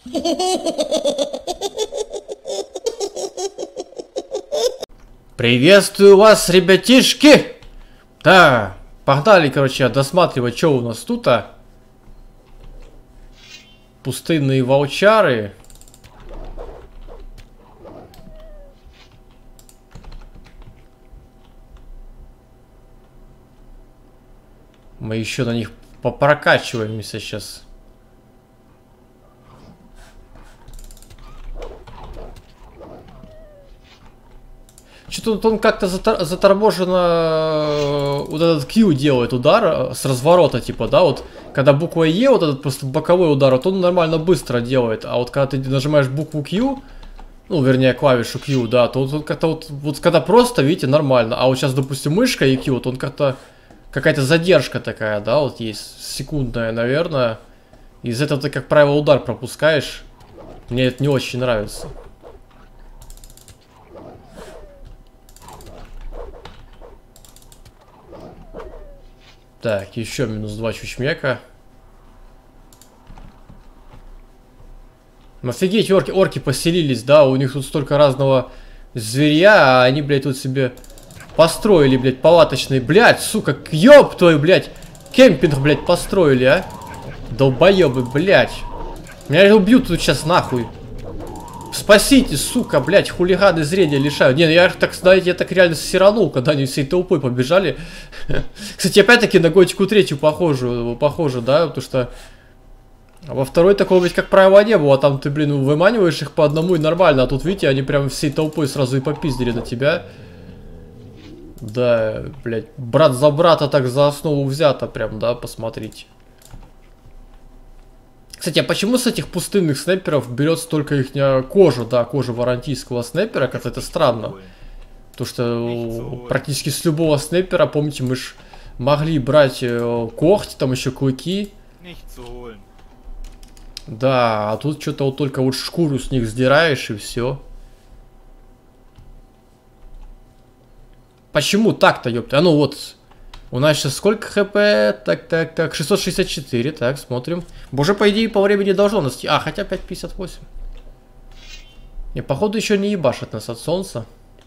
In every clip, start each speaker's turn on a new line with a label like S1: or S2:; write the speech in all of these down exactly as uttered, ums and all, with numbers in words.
S1: Приветствую вас, ребятишки! Да, погнали, короче, досматривать, что у нас тут, а? Пустынные волчары. Мы еще на них попрокачиваемся сейчас. Что-то он как-то затор заторможенно вот этот Q делает удар с разворота, типа, да, вот когда буква Е, вот этот просто боковой удар, вот он нормально быстро делает, а вот когда ты нажимаешь букву Q, ну, вернее, клавишу Q, да, то вот как-то вот, вот когда просто, видите, нормально, а вот сейчас, допустим, мышка и Q, вот он как-то, какая-то задержка такая, да, вот есть, секундная, наверное, из этого ты, как правило, удар пропускаешь, мне это не очень нравится. Так, еще минус два чучмека. Офигеть, орки, орки поселились, да, у них тут столько разного зверя, а они, блядь, тут себе построили, блядь, палаточный, блядь, сука, ёб твою, блядь, кемпинг, блядь, построили, а? Долбоёбы, блядь. Меня убьют тут сейчас нахуй. Спасите, сука, блядь, хулиганы зрения лишают. Не, я так, знаете, я так реально сиранул, когда они всей толпой побежали. Кстати, опять-таки на Готику третью похожу, похоже, да, потому что во второй такого ведь, как правило, не было. Там ты, блин, выманиваешь их по одному и нормально, а тут, видите, они прям всей толпой сразу и попиздили на тебя. Да, блядь, брат за брата так за основу взято прям, да, посмотрите. Кстати, а почему с этих пустынных снайперов берется только их кожа, да, кожа варантийского снайпера, как это странно. Потому что практически с любого снайпера, помните, мы ж могли брать когти, там еще клыки. Да, а тут что-то вот только вот шкуру с них сдираешь и все. Почему так-то, ёпта? А ну вот... У нас сейчас сколько хп? Так, так, так. шестьсот шестьдесят четыре. Так, смотрим. Боже, по идее, по времени должно нас... А, хотя пять пятьдесят восемь. Не, походу, еще не ебашит нас от солнца.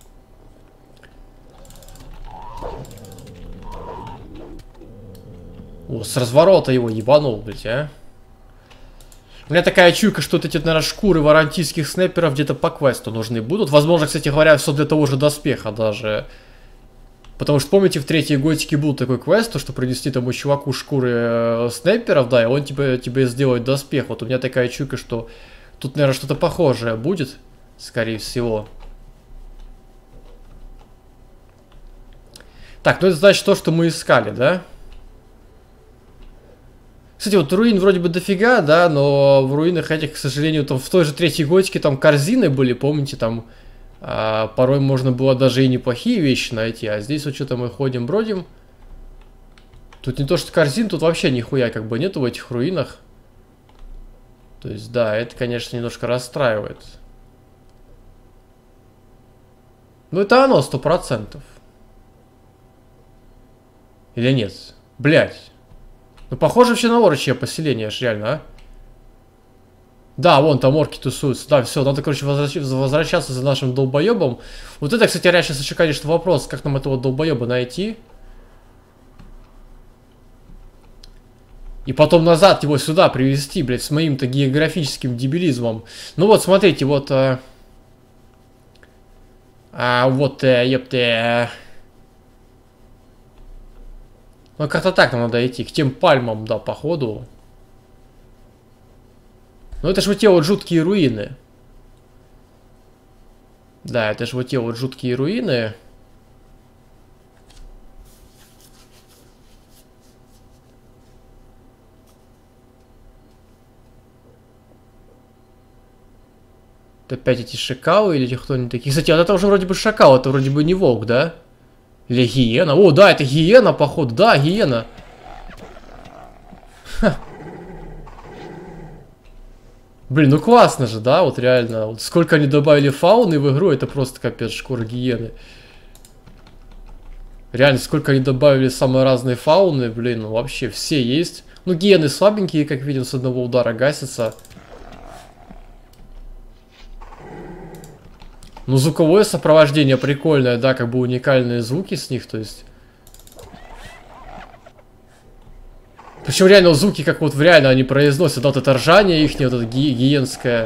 S1: О, с разворота его ебанул, блядь, а. У меня такая чуйка, что вот эти, наверное, шкуры варантийских снайперов где-то по квесту нужны будут. Возможно, кстати говоря, все для того же доспеха даже... Потому что, помните, в третьей Готике был такой квест, то, что принести тому чуваку шкуры э, снайперов, да, и он тебе, тебе сделает доспех. Вот у меня такая чуйка, что тут, наверное, что-то похожее будет, скорее всего. Так, ну это значит то, что мы искали, да? Кстати, вот руин вроде бы дофига, да, но в руинах этих, к сожалению, там в той же третьей Готике там корзины были, помните, там... А, порой можно было даже и неплохие вещи найти, а здесь вот что-то мы ходим, бродим. Тут не то, что корзин, тут вообще нихуя как бы нету в этих руинах. То есть, да, это, конечно, немножко расстраивает. Ну, это оно, сто процентов. Или нет? Блять. Ну, похоже вообще на орочье поселение, аж реально, а? Да, вон там орки тусуются. Да, все, надо, короче, возвращ... возвращаться за нашим долбоебом. Вот это, кстати, реально сейчас еще, конечно, вопрос, как нам этого долбоеба найти. И потом назад его сюда привезти, блядь, с моим-то географическим дебилизмом. Ну вот, смотрите, вот... А, а вот, а, ёпты... А... Ну, как-то так нам надо идти, к тем пальмам, да, походу. Ну это ж вот те вот жуткие руины. Да, это ж вот те вот жуткие руины. Это опять эти шакалы или кто они такие? Кстати, вот это уже вроде бы шакал, это вроде бы не волк, да? Или гиена? О, да, это гиена, походу. Да, гиена. Ха. Блин, ну классно же, да, вот реально. Вот сколько они добавили фауны в игру, это просто капец, шкура гиены. Реально, сколько они добавили самые разные фауны, блин, ну вообще все есть. Ну, гиены слабенькие, как видим, с одного удара гасятся. Ну, звуковое сопровождение прикольное, да, как бы уникальные звуки с них, то есть. Причем реально звуки, как вот в реально они произносят, да, вот это ржание их, вот это ги гиенское.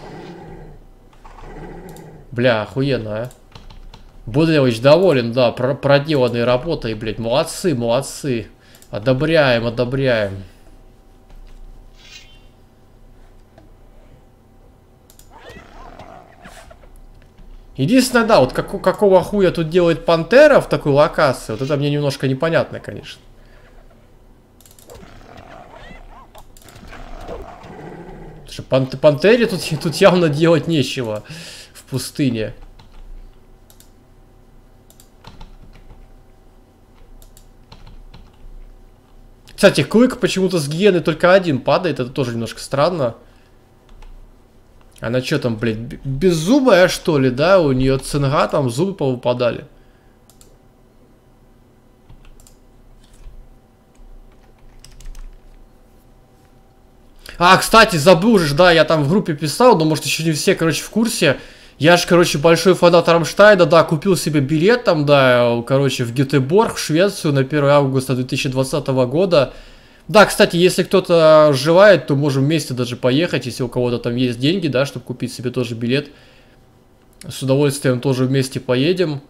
S1: Бля, охуенно, а. Буделыч доволен, да, про проделанной работой, блядь, молодцы, молодцы. Одобряем, одобряем. Единственное, да, вот как, какого хуя тут делает Пантера в такой локации, вот это мне немножко непонятно, конечно. Потому что пан Пантере тут, тут явно делать нечего в пустыне. Кстати, Клык почему-то с гиены только один падает, это тоже немножко странно. Она что там, блядь, беззубая, что ли, да? У нее цинга, там зубы повыпадали. А, кстати, забыл же, да, я там в группе писал, но, может, еще не все, короче, в курсе. Я же, короче, большой фанат Рамштайна, да, купил себе билет там, да, короче, в Гетеборг, в Швецию на первое августа две тысячи двадцатого года. Да, кстати, если кто-то желает, то можем вместе даже поехать, если у кого-то там есть деньги, да, чтобы купить себе тоже билет. С удовольствием тоже вместе поедем.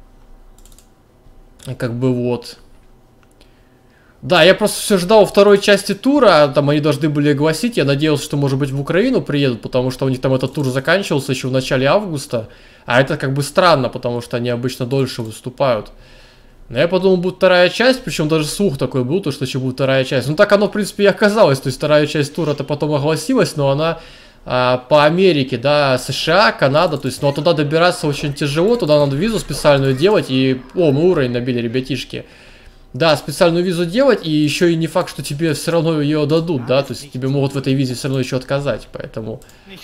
S1: Как бы вот. Да, я просто все ждал второй части тура, там они должны были огласить, я надеялся, что, может быть, в Украину приедут, потому что у них там этот тур заканчивался еще в начале августа. А это как бы странно, потому что они обычно дольше выступают. Но я подумал, будет вторая часть, причем даже слух такой был, то что еще будет вторая часть. Ну так оно, в принципе, и оказалось, то есть вторая часть тура-то потом огласилась, но она а, по Америке, да, США, Канада, то есть, ну а туда добираться очень тяжело, туда надо визу специальную делать, и, о, мы уровень набили, ребятишки. Да, специальную визу делать, и еще и не факт, что тебе все равно ее дадут, да, то есть тебе могут в этой визе все равно еще отказать, поэтому...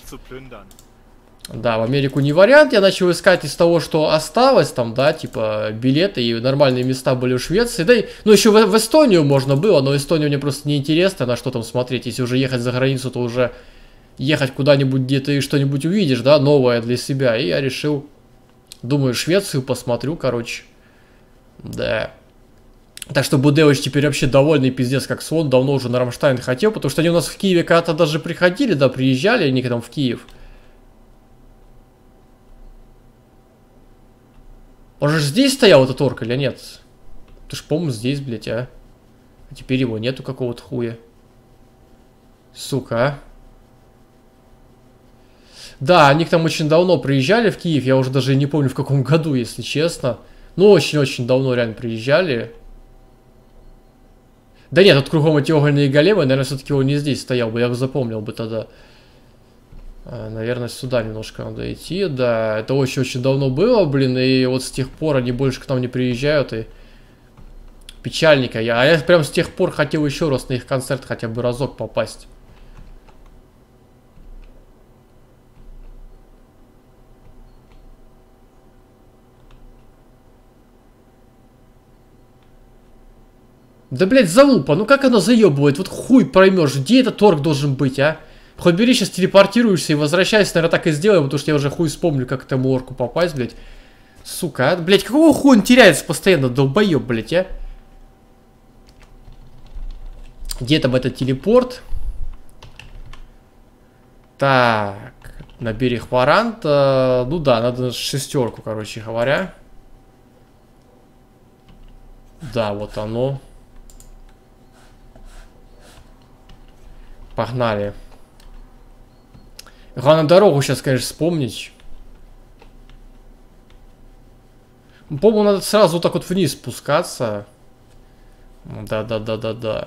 S1: Да, в Америку не вариант, я начал искать из того, что осталось там, да, типа билеты и нормальные места были в Швеции, да и, ну еще в, в Эстонию можно было, но Эстонию мне просто не интересно, на что там смотреть, если уже ехать за границу, то уже ехать куда-нибудь, где ты что-нибудь увидишь, да, новое для себя, и я решил, думаю, Швецию посмотрю, короче, да. Так что Буделыч теперь вообще довольный пиздец как слон, давно уже на Рамштайн хотел, потому что они у нас в Киеве когда-то даже приходили, да, приезжали они к нам в Киев. Он же здесь стоял, этот орк, или нет? Ты ж, по-моему, здесь, блядь, а. А теперь его нету какого-то хуя. Сука, а. Да, они к нам очень давно приезжали в Киев. Я уже даже не помню, в каком году, если честно. Ну, очень-очень давно реально приезжали. Да нет, тут кругом эти огненные големы. Наверное, все-таки он не здесь стоял бы. Я бы запомнил бы тогда. Наверное, сюда немножко надо идти, да, это очень-очень давно было, блин, и вот с тех пор они больше к нам не приезжают, и печальненько, я, а я прям с тех пор хотел еще раз на их концерт хотя бы разок попасть. Да, блядь, залупа, ну как она заебывает, вот хуй проймешь, где этот торг должен быть, а? Хоть бери, сейчас телепортируешься и возвращайся, наверное, так и сделаем, потому что я уже хуй вспомню, как к этому орку попасть, блядь. Сука, а? Блядь, какого хуя он теряется постоянно, долбоеб, блядь, а? Где там этот телепорт? Так, на берег Варанта. Ну да, надо шестерку, короче говоря. Да, вот оно. Погнали. Главное дорогу сейчас, конечно, вспомнить. По-моему, надо сразу вот так вот вниз спускаться. Да-да-да-да-да.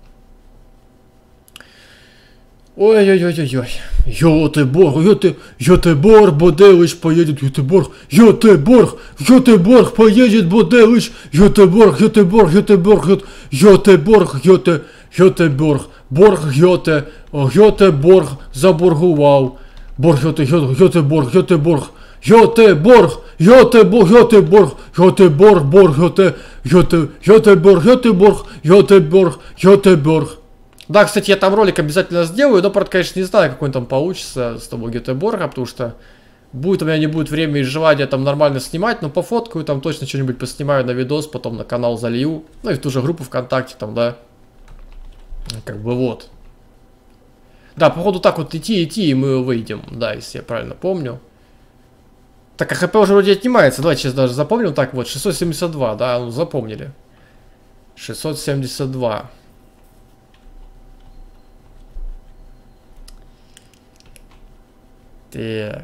S1: Ой-ой-ой-ой-ой. Йотеборг, Йоте, Йотеборг, Буделыч поедет, Йотеборг, Йотеборг, Йотеборг поедет, Буделыч, Йотеборг, Йотеборг, Йотеборг, Йотеборг, Йоте, Йотеборг, Борг, Йоте, Йотеборг, заборгував. Борг, Йоте, Йотеборг, Йотеборг, Йотеборг, Йотеборг, Йотеборг, Йотеборг, Борг, Йоте, Йоте, Йотеборг, Йотеборг, Йотеборг, Йотеборг. Да, кстати, я там ролик обязательно сделаю, но, правда, конечно, не знаю, какой он там получится с тобой Гетеборга, потому что Будет у меня не будет времени и желания там нормально снимать, но пофоткаю, там точно что-нибудь поснимаю на видос, потом на канал залью. Ну и в ту же группу ВКонтакте там, да. Как бы вот. Да, походу так вот идти, идти, и мы выйдем. Да, если я правильно помню. Так, а ХП уже вроде отнимается. Давайте сейчас даже запомним. Так вот, шестьсот семьдесят два, да, ну запомнили. шестьсот семьдесят два. Так.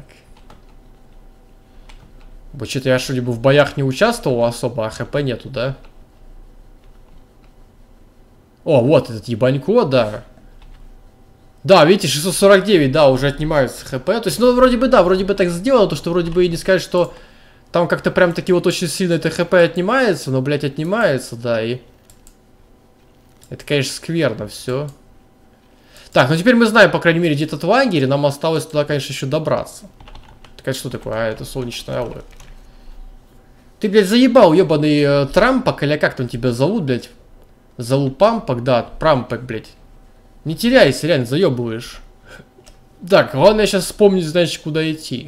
S1: Вот что-то я что-либо в боях не участвовал особо, а ХП нету, да? О, вот этот ебанько, да. Да, видите, шестьсот сорок девять, да, уже отнимаются ХП. То есть, ну, вроде бы, да, вроде бы так сделано, то, что вроде бы и не сказать, что там как-то прям таки вот очень сильно это ХП отнимается, но, блядь, отнимается, да, и... Это, конечно, скверно все. Так, ну теперь мы знаем, по крайней мере, где этот лагерь, нам осталось туда, конечно, еще добраться. Так, это что такое? А, это солнечная аура. Ты, блядь, заебал, ебаный э, Трампок, или как там тебя зовут, блядь? Залупампок, да, Прампок, блядь. Не теряйся, реально, заебываешь. Так, главное сейчас вспомнить, значит, куда идти.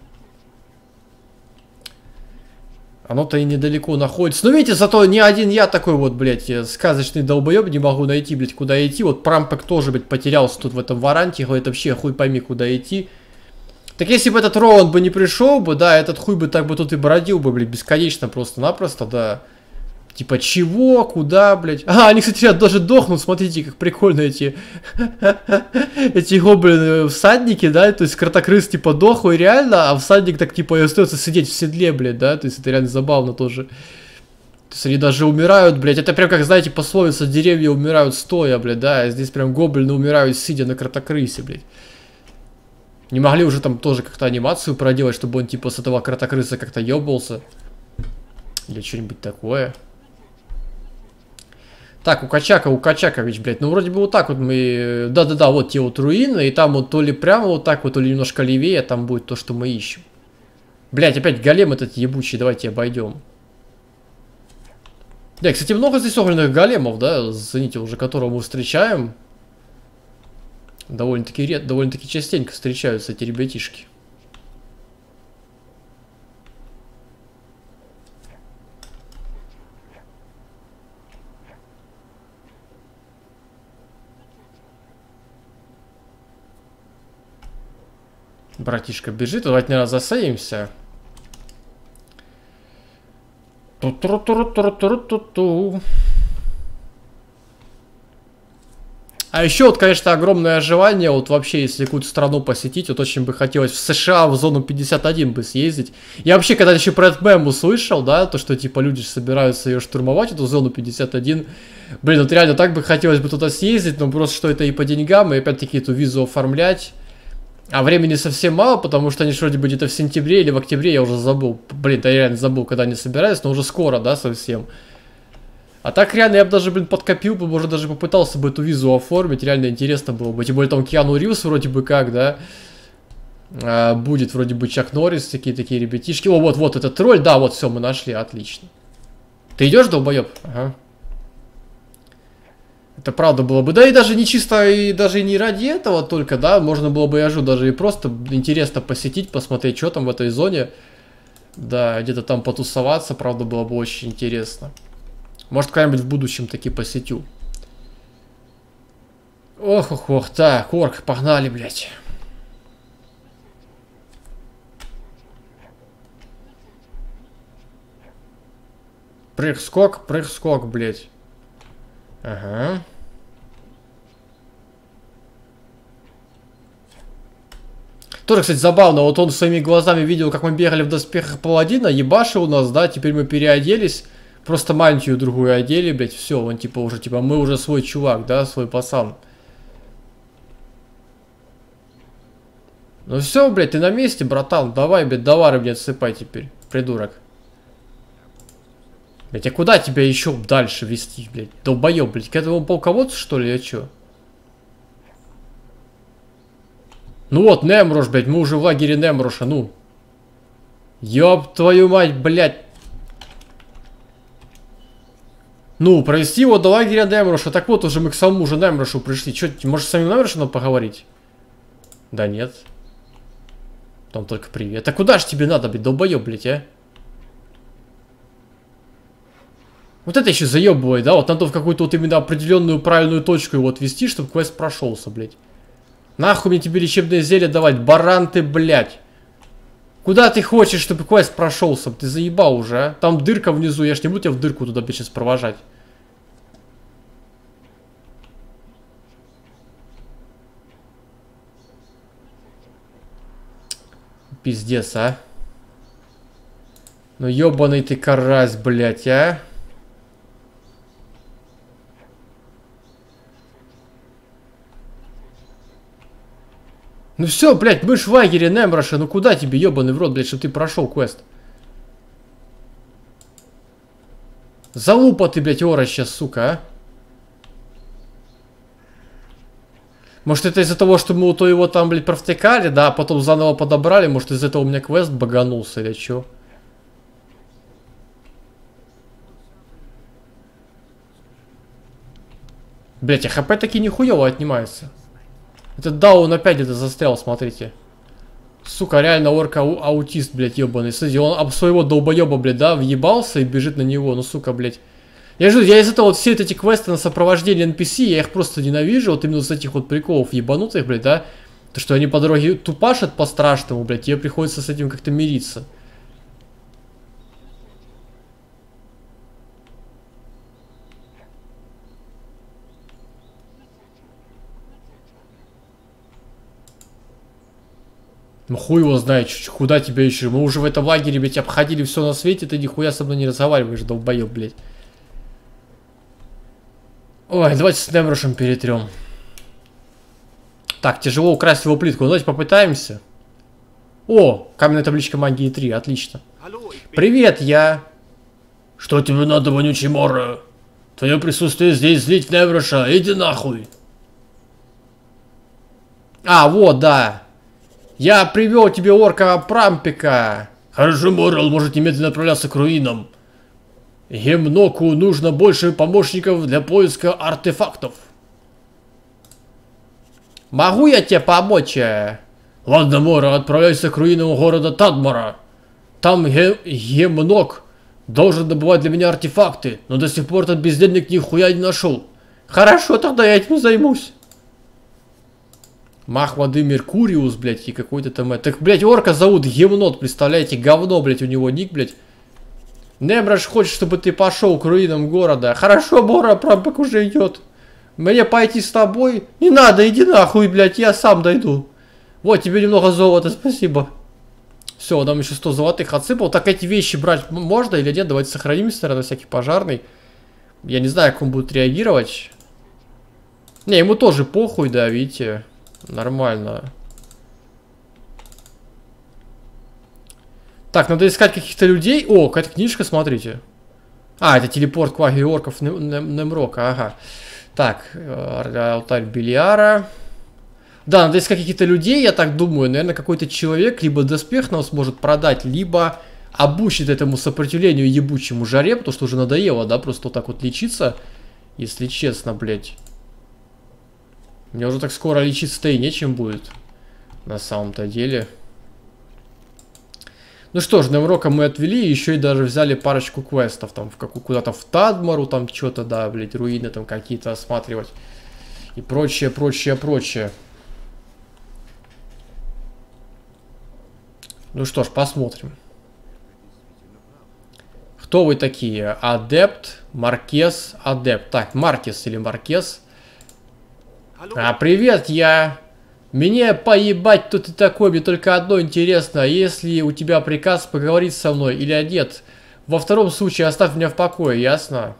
S1: Оно-то и недалеко находится. Но видите, зато не один я такой вот, блядь, сказочный долбоеб не могу найти, блядь, куда идти. Вот Прампок тоже, блядь, потерялся тут в этом варанте. Говорит, вообще хуй пойми, куда идти. Так если бы этот Роланд бы не пришел бы, да, этот хуй бы так бы тут и бродил бы, блядь, бесконечно просто-напросто, да. Типа, чего, куда, блядь? А, они, кстати, даже дохнут, смотрите, как прикольно эти... эти гоблины всадники, да, то есть кротокрыс, типа, дохлый реально, а всадник так, типа, и остается сидеть в седле, блядь, да, то есть это реально забавно тоже. То есть они даже умирают, блядь, это прям, как, знаете, пословица, деревья умирают стоя, блядь, да, а здесь прям гоблины умирают, сидя на кротокрысе, блядь. Не могли уже там тоже как-то анимацию проделать, чтобы он, типа, с этого кротокрыса как-то ебался? Или что-нибудь такое? Так, у Качака, у Качакович, блядь, ну вроде бы вот так вот мы... Да-да-да, вот те вот руины, и там вот то ли прямо вот так вот, то ли немножко левее, там будет то, что мы ищем. Блядь, опять голем этот ебучий, давайте обойдем. Да, кстати, много здесь огненных големов, да, зацените, уже которого мы встречаем. Довольно-таки ред... довольно-таки частенько встречаются эти ребятишки. Братишка бежит, давайте, наверное, засеймся. Ту-ту-ту-ту-ту-ту-ту-ту. А еще вот, конечно, огромное желание, вот вообще, если какую-то страну посетить, вот очень бы хотелось в США в зону пятьдесят один бы съездить. Я вообще, когда еще про этот мем услышал, да, то, что, типа, люди собираются ее штурмовать, эту зону пятьдесят один. Блин, вот реально так бы хотелось бы туда съездить, но просто, что это и по деньгам, и опять-таки эту визу оформлять. А времени совсем мало, потому что они вроде бы где-то в сентябре или в октябре, я уже забыл. Блин, я реально забыл, когда они собираются, но уже скоро, да, совсем. А так реально я бы даже, блин, подкопил бы, может даже попытался бы эту визу оформить, реально интересно было бы. Тем более там Киану Ривз вроде бы как, да. А, будет вроде бы Чак Норрис, такие такие ребятишки. О, вот, вот этот тролль, да, вот все, мы нашли, отлично. Ты идешь, долбоеб? Ага. Это правда было бы, да и даже не чисто, и даже не ради этого только, да, можно было бы, я жду, даже и просто интересно посетить, посмотреть, что там в этой зоне. Да, где-то там потусоваться, правда, было бы очень интересно. Может, когда-нибудь в будущем таки посетю. Ох, ох, ох, так, орк, погнали, блядь. Прыг-скок, прыг-скок, блядь. Ага. Тоже, кстати, забавно, вот он своими глазами видел, как мы бегали в доспехах паладина, ебашил нас, да, теперь мы переоделись, просто мантию другую одели, блядь, все, он типа уже, типа, мы уже свой чувак, да, свой пацан. Ну все, блядь, ты на месте, братан, давай, блядь, товары мне отсыпай теперь, придурок. Блядь, а куда тебя еще дальше вести, блядь? Долбоеб, блядь, к этому полководцу, что ли, я чё? Ну вот, Немрош, блядь, мы уже в лагере Немроша, ну. Ёб твою мать, блядь. Ну, провести его до лагеря Немроша. Так вот, уже мы к самому же Немрошу пришли. Чё, может, с самим Немрошем поговорить? Да нет. Там только привет. А куда ж тебе надо, блядь, долбоёб, блядь, а? Вот это еще заебывает, да? Вот надо в какую-то вот именно определенную правильную точку его отвести, чтобы квест прошелся, блядь. Нахуй мне тебе лечебное зелье давать, баран ты, блядь. Куда ты хочешь, чтобы квест прошелся? Ты заебал уже, а? Там дырка внизу, я ж не буду тебя в дырку туда, блядь, сейчас провожать. Пиздец, а? Ну ёбаный ты карась, блядь, а? Ну все, блядь, мы ж в лагере Немроша, ну куда тебе, ёбаный в рот, блядь, чтобы ты прошел квест? Залупа ты, блядь, ора сейчас, сука, а? Может, это из-за того, что мы то его там, блядь, провтыкали, да, а потом заново подобрали, может, из-за этого у меня квест баганулся или чё? Блядь, а хп таки нихуево отнимается. Этот даун опять где-то застрял, смотрите. Сука, реально орка ау аутист, блядь, ебаный. Смотрите, он об своего долбоеба, блядь, да, въебался и бежит на него. Ну, сука, блядь. Я же, я из этого вот все эти квесты на сопровождение эн пи си, я их просто ненавижу. Вот именно с этих вот приколов ебанутых, блядь, да. То, что они по дороге тупашат по-страшному, блядь, тебе приходится с этим как-то мириться. Ну хуй его знает, куда тебя еще. Мы уже в этом лагере, блядь, обходили все на свете, ты нихуя со мной не разговариваешь, долбоеб, блядь. Ой, давайте с Немрошем перетрем. Так, тяжело украсть его плитку. Ну, давайте попытаемся. О, каменная табличка магии три, отлично. Привет, я... Что тебе надо, вонючий Мора? Твое присутствие здесь злить Немроша, иди нахуй. А, вот, да. Я привел тебе орка Прампика. Хорошо, Морал, может немедленно отправляться к руинам. Гемноку нужно больше помощников для поиска артефактов. Могу я тебе помочь? Ладно, Мора, отправляйся к руинам города Тадмора. Там ге Гемнок должен добывать для меня артефакты, но до сих пор этот бездельник нихуя не нашел. Хорошо, тогда я этим займусь. Мах воды Меркуриус, блядь, и какой-то там... Так, блядь, орка зовут Гемнот, представляете? Говно, блядь, у него ник, блядь. Немрош хочет, чтобы ты пошел к руинам города. Хорошо, Мора, Прампик уже идет. Мне пойти с тобой? Не надо, иди нахуй, блядь, я сам дойду. Вот, тебе немного золота, спасибо. Все, нам еще сто золотых отсыпал. Так, эти вещи брать можно или нет? Давайте сохранимся, наверное, на всякий пожарный. Я не знаю, как он будет реагировать. Не, ему тоже похуй, да, видите. Нормально. Так, надо искать каких-то людей. О, какая-то книжка, смотрите. А, это телепорт кваги орков Немрока, ага. Так, алтарь Белиара. Да, надо искать каких-то людей, я так думаю. Наверное, какой-то человек либо доспех нам сможет продать, либо обучит этому сопротивлению ебучему жаре, потому что уже надоело, да, просто вот так вот лечиться. Если честно, блядь. Мне уже так скоро лечиться-то и нечем будет. На самом-то деле. Ну что ж, Немрока мы отвели, еще и даже взяли парочку квестов. Там в куда-то в Тадмору, там что-то, да, блядь, руины там какие-то осматривать. И прочее, прочее, прочее. Ну что ж, посмотрим. Кто вы такие? Адепт, Маркес, Адепт. Так, Маркес или Маркес? А, привет, я... Мне поебать, кто ты такой, мне только одно интересно. Если у тебя приказ поговорить со мной или нет. Во втором случае оставь меня в покое, ясно?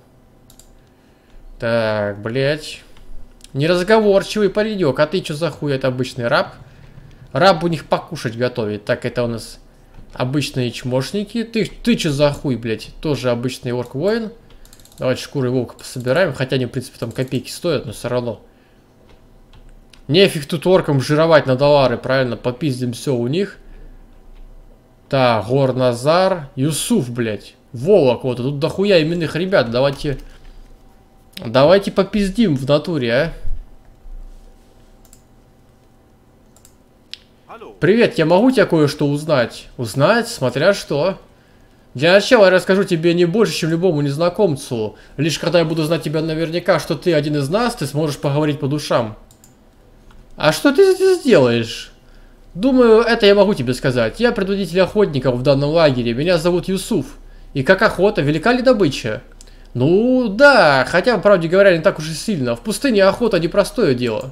S1: Так, блять. Неразговорчивый паренек. А ты что за хуй? Это обычный раб? Раб у них покушать готовит. Так, это у нас обычные чмошники. Ты, ты что за хуй, блять? Тоже обычный орк-воин. Давайте шкуры волка пособираем. Хотя они, в принципе, там копейки стоят, но все равно. Нефиг тут оркам жировать на доллары, правильно? Попиздим все у них. Так, Горназар. Юсуф, блядь. Волок, вот. Тут дохуя именных ребят. Давайте... Давайте попиздим в натуре, а. Привет, я могу тебя кое-что узнать? Узнать? Смотря что. Для начала я расскажу тебе не больше, чем любому незнакомцу. Лишь когда я буду знать тебя наверняка, что ты один из нас, ты сможешь поговорить по душам. А что ты здесь сделаешь? Думаю, это я могу тебе сказать. Я предводитель охотников в данном лагере. Меня зовут Юсуф. И как охота, велика ли добыча? Ну, да, хотя, по правде говоря, не так уж и сильно. В пустыне охота непростое дело.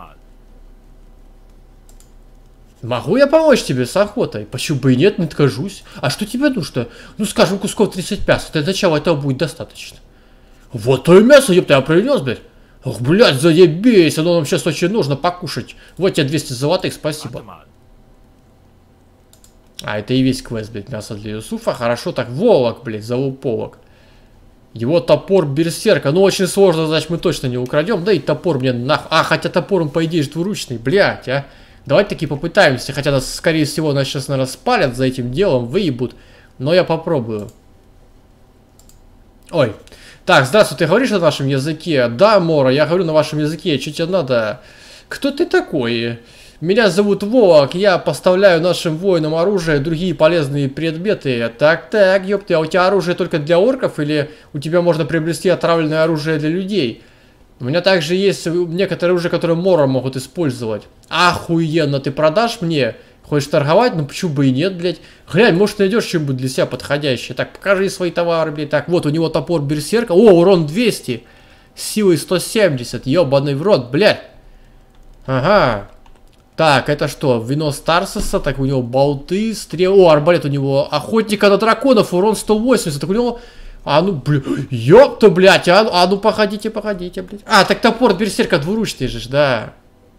S1: Могу я помочь тебе с охотой? Почему бы и нет, не откажусь. А что тебе нужно? Ну, скажем, кусков тридцать пять. Для начала этого будет достаточно. Вот то и мясо, ёпта, я принес, блядь. Ох, блядь, заебись, оно нам сейчас очень нужно покушать. Вот тебе двести золотых, спасибо. А, это и весь квест, блядь, мясо для Юсуфа. Хорошо, так, волок, блядь, зовут повок. Его топор берсерка. Ну, очень сложно, значит, мы точно не украдем. Да и топор мне нах... А, хотя топор он, по идее, же двуручный, блядь, а. Давайте таки попытаемся, хотя нас, скорее всего, нас сейчас, наверное, спалят за этим делом, выебут. Но я попробую. Ой. Так, здравствуй, ты говоришь на нашем языке? Да, Мора, я говорю на вашем языке. Что тебе надо? Кто ты такой? Меня зовут Волок, я поставляю нашим воинам оружие и другие полезные предметы. Так-так, ёпты, а у тебя оружие только для орков или у тебя можно приобрести отравленное оружие для людей? У меня также есть некоторые оружие, которые Мора могут использовать. Охуенно, ты продашь мне? Хочешь торговать? Ну почему бы и нет, блядь. Глянь, может найдешь что-нибудь для себя подходящее. Так, покажи свои товары, блядь. Так, вот у него топор берсерка. О, урон двести. Силой сто семьдесят. Ёбаный в рот, блядь. Ага. Так, это что? Вино Старсоса. Так, у него болты, стрелы. О, арбалет у него. Охотника на драконов. Урон сто восемьдесят. Так у него... А ну, блядь, ёпта, блядь, а, а ну, походите, походите, блядь. А, так топор берсерка двуручный же, да.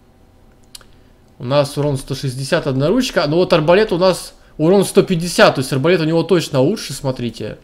S1: У нас урон сто шестьдесят, одноручка, но вот арбалет у нас урон сто пятьдесят, то есть арбалет у него точно лучше, смотрите.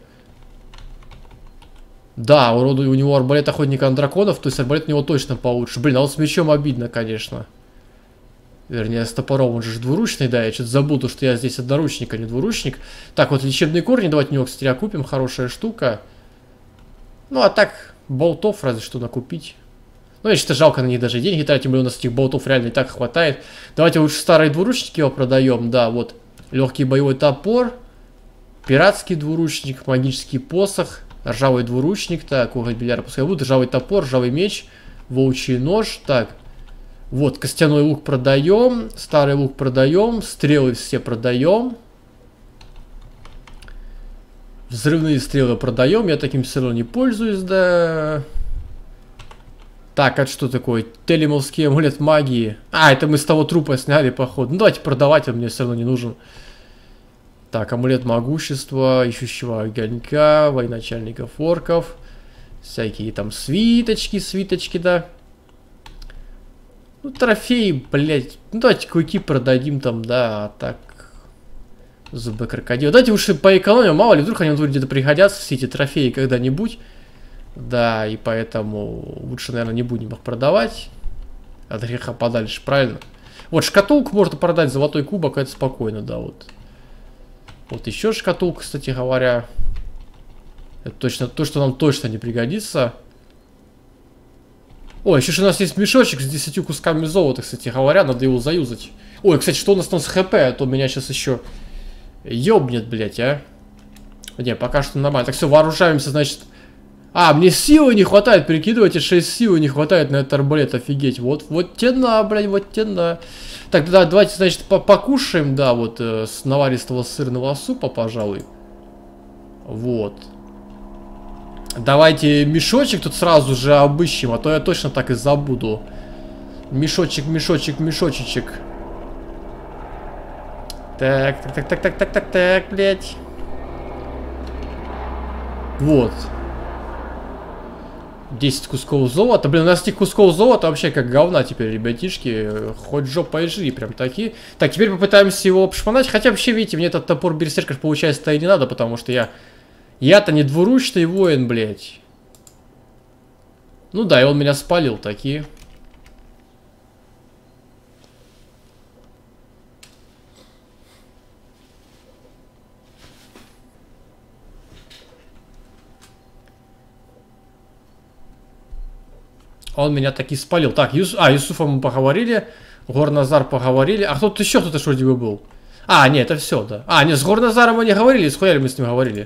S1: Да, урон у него арбалет охотника на драконов, то есть арбалет у него точно получше. Блин, а вот с мечом обидно, конечно. Вернее, с топором, он же двуручный, да, я что-то забуду, что я здесь одноручник, а не двуручник. Так, вот лечебные корни, давайте у него, кстати, окупим, хорошая штука. Ну, а так, болтов разве что накупить. Ну, я считаю, жалко на них даже деньги тратить, тем более у нас этих болтов реально и так хватает. Давайте лучше старые двуручники его продаем, да, вот. Легкий боевой топор, пиратский двуручник, магический посох, ржавый двуручник, так, коготь бильярда, пускай будет, ржавый топор, ржавый меч, волчий нож, так. Вот, костяной лук продаем, старый лук продаем, стрелы все продаем. Взрывные стрелы продаем, я таким все равно не пользуюсь, да. Так, это что такое? Телемовский амулет магии. А, это мы с того трупа сняли, походу. Ну, давайте продавать, он мне все равно не нужен. Так, амулет могущества, ищущего огонька, военачальников орков. Всякие там свиточки, свиточки, да. Ну, трофеи, блядь. Ну, давайте клыки продадим там, да, а так. Зубы крокодила. Давайте лучше по экономии, мало ли, вдруг они тут где-то пригодятся, все эти трофеи когда-нибудь. Да, и поэтому лучше, наверное, не будем их продавать. От греха подальше, правильно? Вот шкатулку можно продать, золотой кубок, это спокойно, да, вот. Вот еще шкатулка, кстати говоря. Это точно то, что нам точно не пригодится. Ой, еще же у нас есть мешочек с десятью кусками золота, кстати говоря, надо его заюзать. Ой, кстати, что у нас там с хп, а то меня сейчас еще ёбнет, блять, а. Не, пока что нормально. Так, все, вооружаемся, значит. А, мне силы не хватает, прикидывайте, шесть силы не хватает на этот арбалет, офигеть. Вот, вот тена, блядь, вот тена. Так, да, давайте, значит, покушаем, да, вот, э, с наваристого сырного супа, пожалуй. Вот. Давайте мешочек тут сразу же обыщем, а то я точно так и забуду. Мешочек, мешочек, мешочечек. Так, так, так, так, так, так, так, так, блядь. Вот. десять кусков золота. Блин, у нас этих кусков золота вообще как говна теперь, ребятишки. Хоть жопой жри, прям такие. Так, теперь попытаемся его обшмонать. Хотя вообще, видите, мне этот топор берсерка, получается-то и не надо, потому что я... Я-то не двуручный воин, блядь. Ну да, и он меня спалил, такие. Он меня таки спалил. Так, Юс... а, Юсуфа мы поговорили. Горназар поговорили. А кто-то еще кто-то вроде бы был. А, нет, это все, да. А, нет, с Горназаром мы не говорили, с Хуяли мы с ним говорили.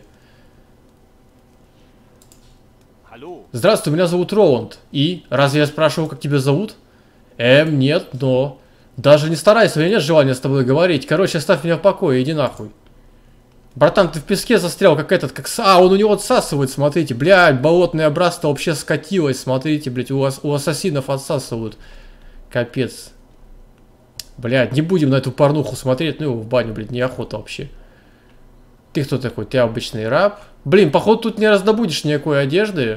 S1: Здравствуй, меня зовут Роланд. И? Разве я спрашивал, как тебя зовут? Эм, нет, но... Даже не старайся, у меня нет желания с тобой говорить. Короче, оставь меня в покое, иди нахуй. Братан, ты в песке застрял, как этот, как... А, он у него отсасывает, смотрите. Блядь, болотная образца вообще скатилась. Смотрите, блядь, у, ас... у ассасинов отсасывают. Капец. Блядь, не будем на эту порнуху смотреть. Ну его в баню, блядь, неохота вообще. Ты кто такой? Ты обычный раб? Блин, походу тут не раздобудешь никакой одежды.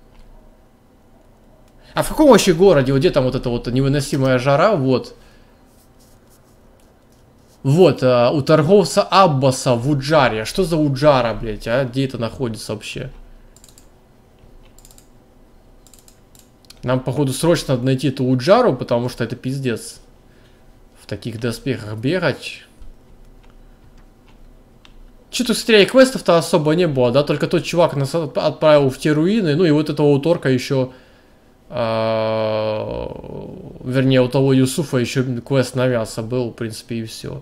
S1: А в каком вообще городе? Вот где там вот эта вот невыносимая жара? Вот. Вот, а, у торговца Аббаса в Уджаре. Что за Уджара, блядь, а? Где это находится вообще? Нам, походу, срочно надо найти эту Уджару, потому что это пиздец. В таких доспехах бегать. Что-то, кстати, и квестов-то особо не было, да? Только тот чувак нас отправил в те руины. Ну и вот этого уторка еще... А, вернее, у того Юсуфа еще квест на мясо был, в принципе, и все.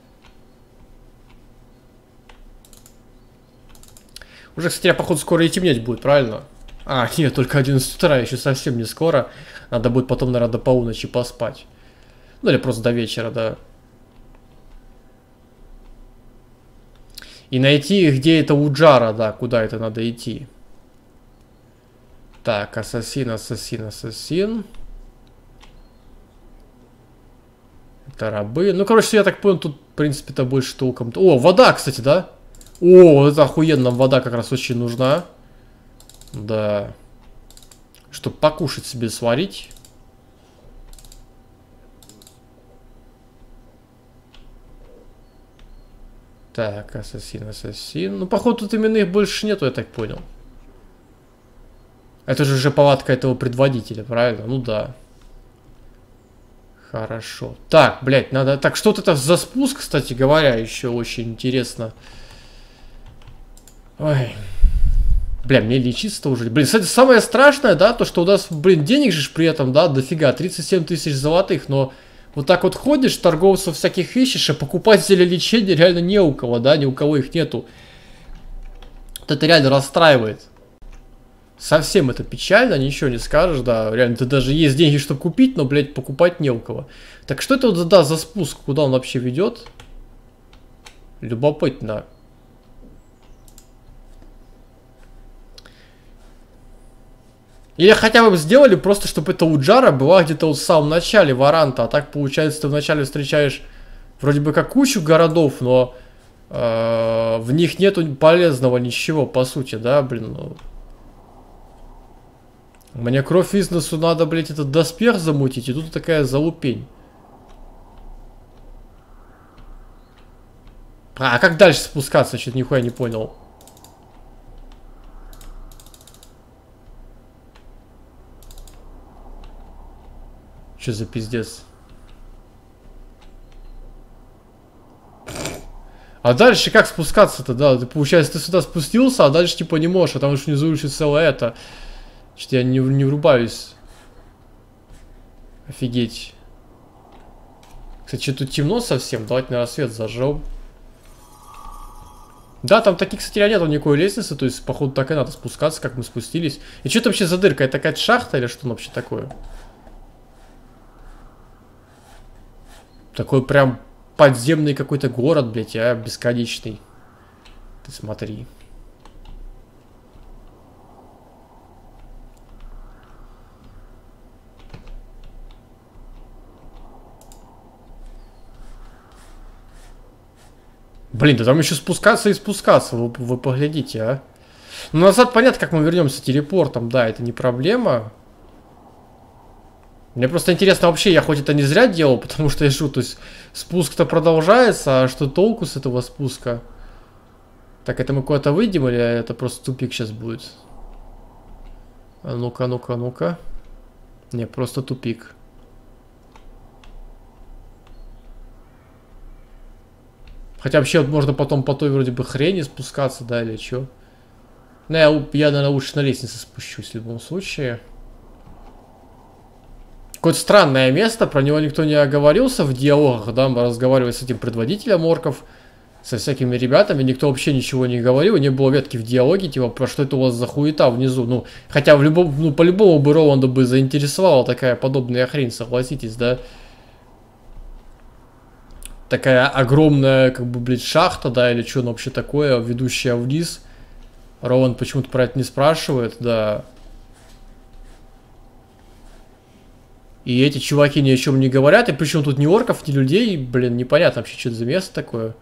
S1: Уже, кстати, походу, скоро и темнеть будет, правильно? А, нет, только одиннадцать утра, еще совсем не скоро. Надо будет потом, наверное, до полуночи поспать. Ну, или просто до вечера, да. И найти, где это Уджара, да, куда это надо идти. Так, ассасин, ассасин, ассасин. Это рабы. Ну, короче, я так понял, тут, в принципе-то, больше толком... О, вода, кстати, да? О, это охуенно, вода как раз очень нужна. Да. Чтобы покушать себе сварить. Так, ассасин, ассасин. Ну, походу, тут именно их больше нету, я так понял. Это же уже палатка этого предводителя, правильно? Ну да. Хорошо. Так, блядь, надо... Так, что-то это за спуск, кстати говоря, еще очень интересно. Ой. Бля, мне лечиться-то уже... Блин, кстати, самое страшное, да, то, что у нас, блин, денег же при этом, да, дофига. тридцать семь тысяч золотых, но... Вот так вот ходишь, торговцев всяких ищешь, а покупать зелья лечения реально не у кого, да, ни у кого их нету. Вот это реально расстраивает. Совсем это печально, ничего не скажешь, да, реально, ты даже есть деньги, чтобы купить, но, блядь, покупать не у кого. Так что это вот, да, за спуск, куда он вообще ведет? Любопытно. Или хотя бы сделали просто, чтобы эта Уджара была где-то вот в самом начале Варанта. А так получается, ты вначале встречаешь вроде бы как кучу городов, но э, в них нету полезного ничего, по сути, да, блин. Ну. Мне кровь из носу надо, блядь, этот доспех замутить, и тут такая залупень. А, а как дальше спускаться? Что-то нихуя не понял. Что за пиздец? А дальше как спускаться-то, да? Ты, получается, ты сюда спустился, а дальше типа не можешь, а там уж внизу еще целое это. Что-то я не, не врубаюсь. Офигеть. Кстати, что тут темно совсем. Давайте, наверное, свет зажжем. Да, там таких, кстати, нету никакой лестницы, то есть, походу, так и надо спускаться, как мы спустились. И что там вообще за дырка? Это какая-то шахта или что вообще такое? Такой прям подземный какой-то город, блядь, а бесконечный. Ты смотри. Блин, да там еще спускаться и спускаться, вы, вы поглядите, а. Ну, назад понятно, как мы вернемся телепортом, да, это не проблема. Мне просто интересно вообще, я хоть это не зря делал, потому что я жду, то есть спуск-то продолжается, а что толку с этого спуска? Так, это мы куда-то выйдем или это просто тупик сейчас будет? А ну-ка, ну-ка, ну-ка. Не, просто тупик. Хотя вообще можно потом по той вроде бы хрени спускаться, да, или что? Ну, я, я, наверное, лучше на лестнице спущусь в любом случае. Какое-то странное место, про него никто не оговорился в диалогах, да, мы разговаривали с этим предводителем орков, со всякими ребятами, никто вообще ничего не говорил, не было ветки в диалоге, типа, про что это у вас за хуета внизу, ну, хотя в любом, ну, по-любому бы Роланда бы заинтересовала такая подобная хрень, согласитесь, да? Такая огромная, как бы, блядь, шахта, да, или что, ну, вообще такое, ведущая вниз. Роланд почему-то про это не спрашивает, да. И эти чуваки ни о чем не говорят, и причем тут ни орков, ни людей, блин, непонятно вообще, что это за место такое.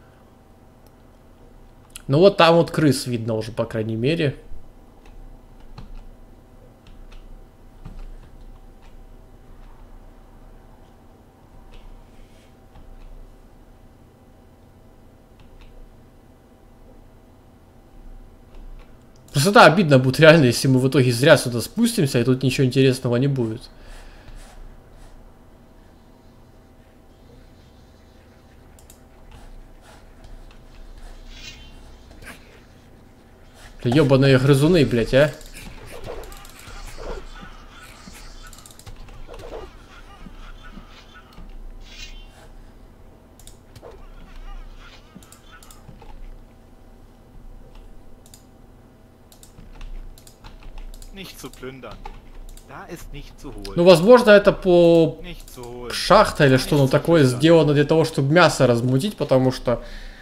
S1: Ну вот там вот крыс видно уже, по крайней мере. Просто да, обидно будет реально, если мы в итоге зря сюда спустимся, и тут ничего интересного не будет. Ёбаные грызуны, блять, а. Ну, возможно, это по шахта или что, ну, такое сделано для того, чтобы мясо размутить, потому что...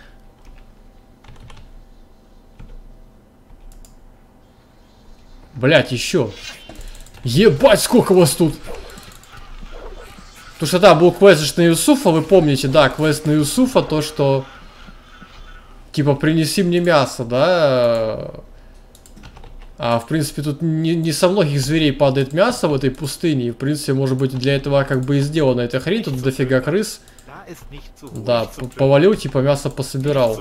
S1: Блять, еще. Ебать, сколько вас тут. Потому что, да, был квест на Юсуфа, вы помните, да, квест на Юсуфа, то, что... Типа, принеси мне мясо, да... А, в принципе, тут не, не со многих зверей падает мясо в этой пустыне. И, в принципе, может быть, для этого как бы и сделана эта хрень. Тут дофига крыс. Да, повалил, типа, мясо пособирал.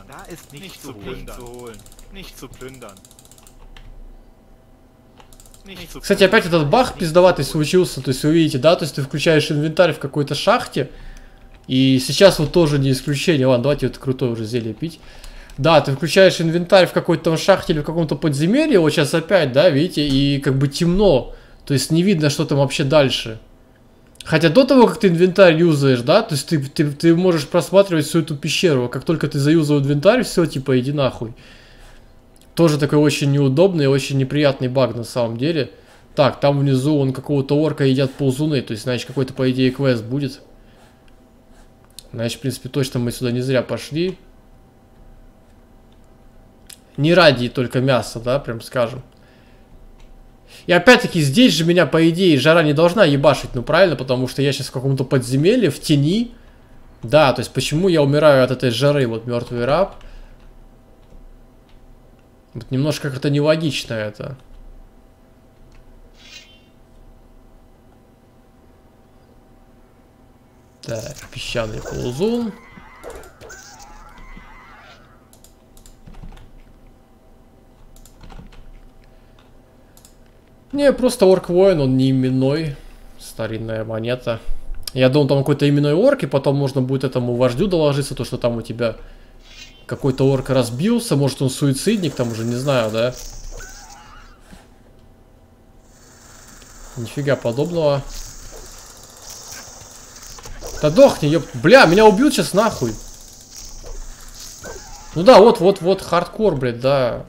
S1: Кстати, опять этот баг пиздоватый случился. То есть, вы видите, да? То есть, ты включаешь инвентарь в какой-то шахте. И сейчас вот тоже не исключение. Ладно, давайте это крутое уже зелье пить. Да, ты включаешь инвентарь в какой-то там шахте или в каком-то подземелье, вот сейчас опять, да, видите, и как бы темно, то есть не видно, что там вообще дальше. Хотя до того, как ты инвентарь юзаешь, да, то есть ты, ты, ты можешь просматривать всю эту пещеру, а как только ты заюзал инвентарь, все, типа, иди нахуй. Тоже такой очень неудобный, очень неприятный баг на самом деле. Так, там внизу он какого-то орка едят ползуны, то есть, значит, какой-то, по идее, квест будет. Значит, в принципе, точно мы сюда не зря пошли. Не ради только мяса, да, прям скажем. И опять-таки здесь же меня, по идее, жара не должна ебашить, ну правильно, потому что я сейчас в каком-то подземелье, в тени. Да, то есть почему я умираю от этой жары, вот мертвый раб. Вот немножко как-то нелогично это. Так, песчаный ползун. Не, просто орк-воин, он не именной. Старинная монета. Я думал, там какой-то именной орк, и потом можно будет этому вождю доложиться, то, что там у тебя какой-то орк разбился. Может, он суицидник, там уже не знаю, да? Нифига подобного. Да дохни, ёп. Бля, меня убьют сейчас нахуй. Ну да, вот, вот, вот, хардкор, блядь, да.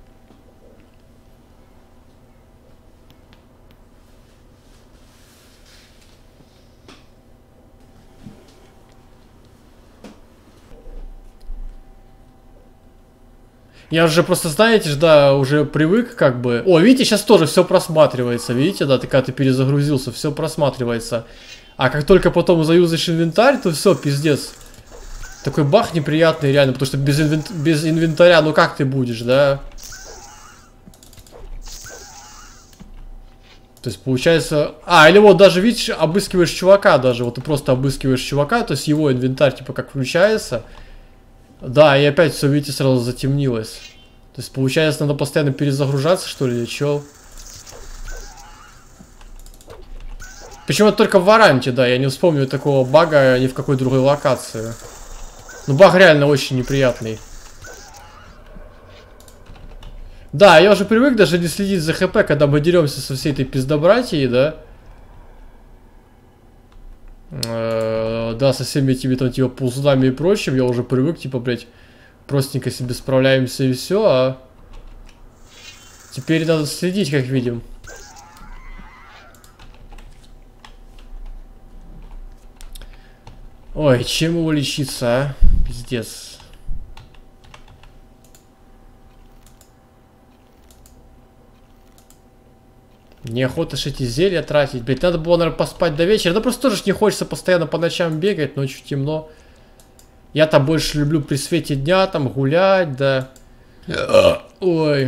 S1: Я уже просто, знаете же, да, уже привык как бы. О, видите, сейчас тоже все просматривается, видите, да, ты когда ты перезагрузился, все просматривается. А как только потом заюзаешь инвентарь, то все, пиздец. Такой баг неприятный реально, потому что без, инвент... без инвентаря, ну как ты будешь, да? То есть получается... А, или вот даже, видишь, обыскиваешь чувака даже, вот ты просто обыскиваешь чувака, то есть его инвентарь типа как включается. Да, и опять все, видите, сразу затемнилось. То есть, получается, надо постоянно перезагружаться, что ли, или чё? Причем это только в Варанте, да, я не вспомню такого бага ни в какой другой локации. Ну, баг реально очень неприятный. Да, я уже привык даже не следить за ХП, когда мы деремся со всей этой пиздобратьей, да? Э, да, со всеми этими там, типа, ползунами и прочим, я уже привык, типа, блядь, простенько себе справляемся и все, а теперь надо следить, как видим. Ой, чем его лечиться, а? Пиздец. Неохота ж эти зелья тратить. Блять, надо было, наверное, поспать до вечера. Да просто тоже не хочется постоянно по ночам бегать, ночью темно. Я-то больше люблю при свете дня там гулять, да. Ой.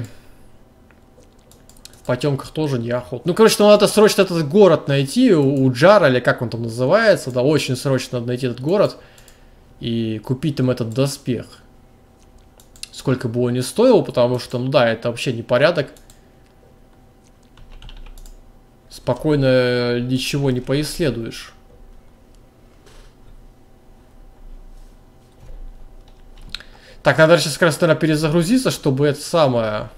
S1: В потемках тоже неохота. Ну, короче, ну, надо срочно этот город найти у, у Джара, или как он там называется. Да, очень срочно надо найти этот город. И купить там этот доспех. Сколько бы он ни стоил, потому что, ну да, это вообще непорядок. Спокойно ничего не поисследуешь. Так, надо сейчас как раз, наверное, перезагрузиться, чтобы это самое...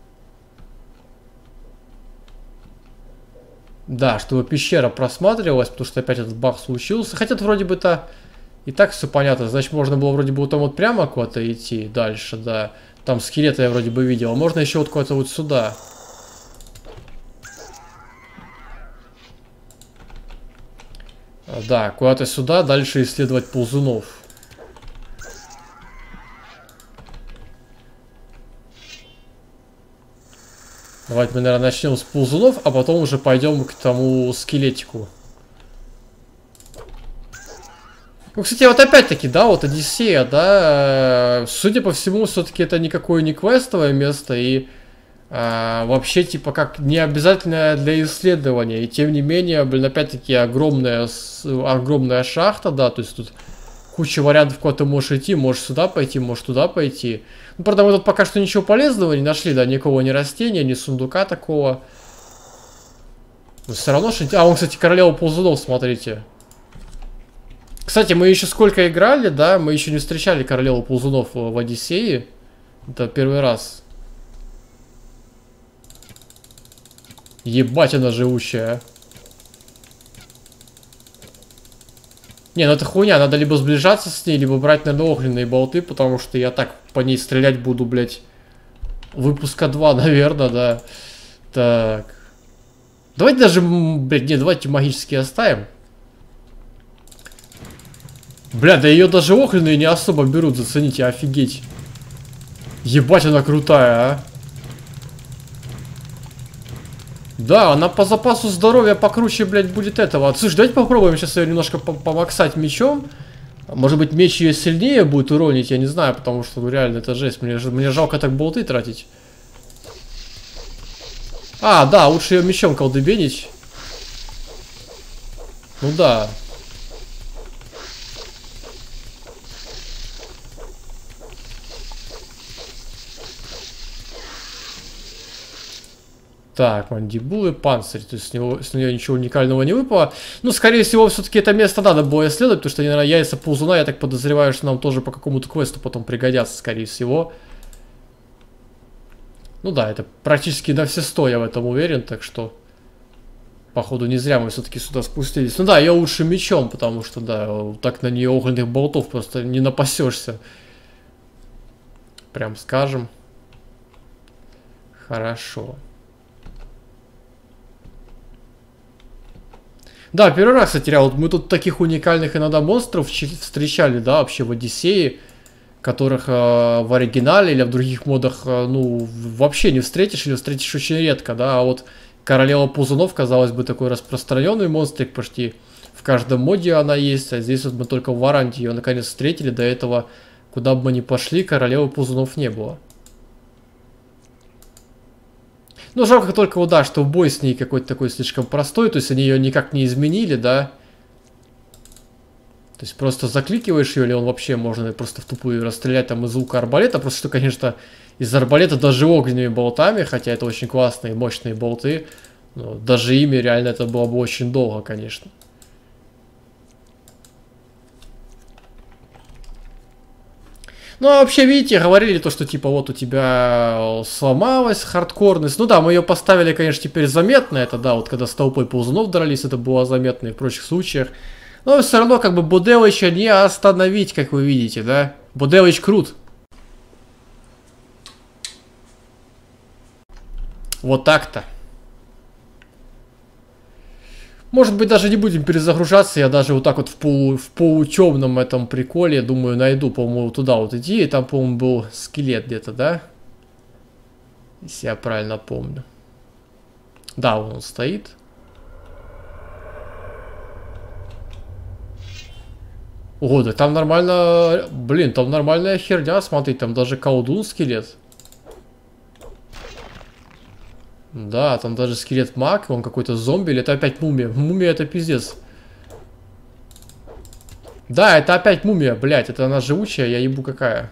S1: Да, чтобы пещера просматривалась, потому что опять этот баг случился. Хотя это вроде бы-то и так все понятно. Значит, можно было вроде бы вот там вот прямо куда-то идти дальше, да. Там скелеты я вроде бы видел. А можно еще вот куда-то вот сюда. Да, куда-то сюда, дальше исследовать ползунов. Давайте мы, наверное, начнем с ползунов, а потом уже пойдем к тому скелетику. Ну, кстати, вот опять-таки, да, вот Одиссея, да, судя по всему, все-таки это никакое не квестовое место, и а, вообще, типа, как не обязательно для исследования, и тем не менее, блин, опять-таки, огромная, огромная шахта, да, то есть тут куча вариантов, куда ты можешь идти, можешь сюда пойти, можешь туда пойти. Ну, правда, мы тут пока что ничего полезного не нашли, да, никакого ни растения, ни сундука такого. Но все равно что... А, он, кстати, королева ползунов, смотрите. Кстати, мы еще сколько играли, да, мы еще не встречали королеву ползунов в Одиссее. Это первый раз. Ебать, она живущая. Не, ну это хуйня, надо либо сближаться с ней, либо брать, наверное, огненные болты, потому что я так по ней стрелять буду, блядь, выпуска два, наверное, да. Так. Давайте даже, блядь, не, давайте магические оставим. Бля, да ее даже огненные не особо берут, зацените, офигеть. Ебать, она крутая, а. Да, она по запасу здоровья покруче, блядь, будет этого. Слушай, давайте попробуем сейчас ее немножко помаксать мечом. Может быть, меч ее сильнее будет уронить, я не знаю, потому что, ну, реально, это жесть. Мне, мне жалко так болты тратить. А, да, лучше ее мечом колдыбенить. Ну да. Так, мандибулы, панцирь. То есть с, него, с нее ничего уникального не выпало. Ну, скорее всего, все-таки это место надо было исследовать, потому что, наверное, яйца ползуна, я так подозреваю, что нам тоже по какому-то квесту потом пригодятся, скорее всего. Ну да, это практически на все сто, я в этом уверен, так что... Походу, не зря мы все-таки сюда спустились. Ну да, я лучше мечом, потому что, да, так на нее огненных болтов просто не напасешься. Прям скажем. Хорошо. Да, первый раз, кстати, вот мы тут таких уникальных иногда монстров встречали, да, вообще в Одиссее, которых э, в оригинале или в других модах, э, ну, вообще не встретишь или встретишь очень редко, да, а вот королева ползунов, казалось бы, такой распространенный монстрик, почти в каждом моде она есть, а здесь вот мы только в Варанте ее наконец встретили, до этого, куда бы мы ни пошли, королевы ползунов не было. Ну, жалко только, вот, да, что бой с ней какой-то такой слишком простой, то есть они ее никак не изменили, да. То есть просто закликиваешь ее, или он вообще можно просто в тупую расстрелять там из лука арбалета, просто что, конечно, из арбалета даже огненными болтами, хотя это очень классные, мощные болты, но даже ими реально это было бы очень долго, конечно. Ну, а вообще, видите, говорили то, что, типа, вот у тебя сломалась хардкорность. Ну да, мы ее поставили, конечно, теперь заметно. Это, да, вот когда с толпой ползунов дрались, это было заметно и в прочих случаях. Но все равно, как бы, Буделыча не остановить, как вы видите, да? Буделыч крут. Вот так-то. Может быть, даже не будем перезагружаться. Я даже вот так вот в, полу, в полутемном этом приколе, думаю, найду, по-моему, туда вот идти. И там, по-моему, был скелет где-то, да? Если я правильно помню. Да, он стоит. Ого, да там нормально... Блин, там нормальная херня, смотри, там даже колдун скелет. Да, там даже скелет маг, он какой-то зомби, или это опять мумия? Мумия это пиздец. Да, это опять мумия, блять, это она живучая, я ебу какая.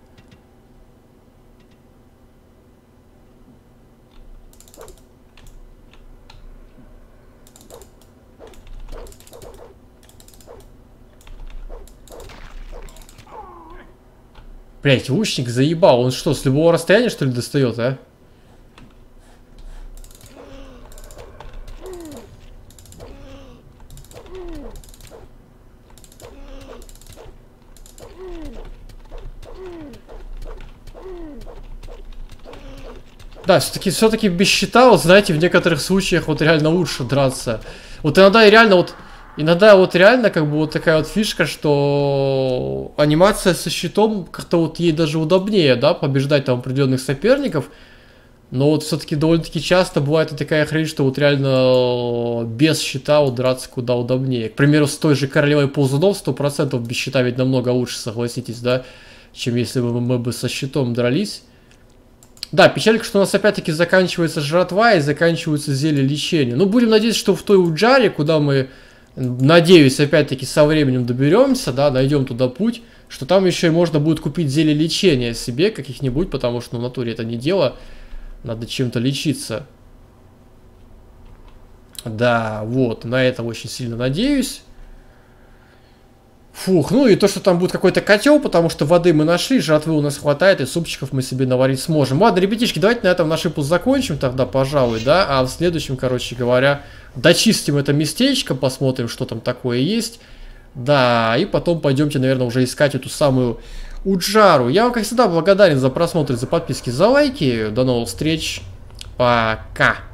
S1: Блять, лучник заебал, он что, с любого расстояния что ли достает, а? Да, все-таки все-таки без щита, вот знаете, в некоторых случаях вот реально лучше драться. Вот иногда и реально вот, иногда вот реально как бы вот такая вот фишка, что анимация со щитом как-то вот ей даже удобнее, да, побеждать там определенных соперников. Но вот все-таки довольно-таки часто бывает и такая хрень, что вот реально без щита вот драться куда удобнее. К примеру, с той же королевой ползунов сто процентов без щита ведь намного лучше, согласитесь, да, чем если бы мы бы со щитом дрались. Да, печалька, что у нас опять-таки заканчивается жратва и заканчиваются зелья лечения. Ну, будем надеяться, что в той Уджаре, куда мы, надеюсь, опять-таки со временем доберемся, да, найдем туда путь, что там еще и можно будет купить зелья лечения себе каких-нибудь, потому что ну, в натуре это не дело, надо чем-то лечиться. Да, вот, на это очень сильно надеюсь. Фух, ну и то, что там будет какой-то котел, потому что воды мы нашли, жратвы у нас хватает, и супчиков мы себе наварить сможем. Ладно, ребятишки, давайте на этом наш выпуск закончим тогда, пожалуй, да, а в следующем, короче говоря, дочистим это местечко, посмотрим, что там такое есть. Да, и потом пойдемте, наверное, уже искать эту самую Уджару. Я вам, как всегда, благодарен за просмотр, за подписки, за лайки. До новых встреч. Пока.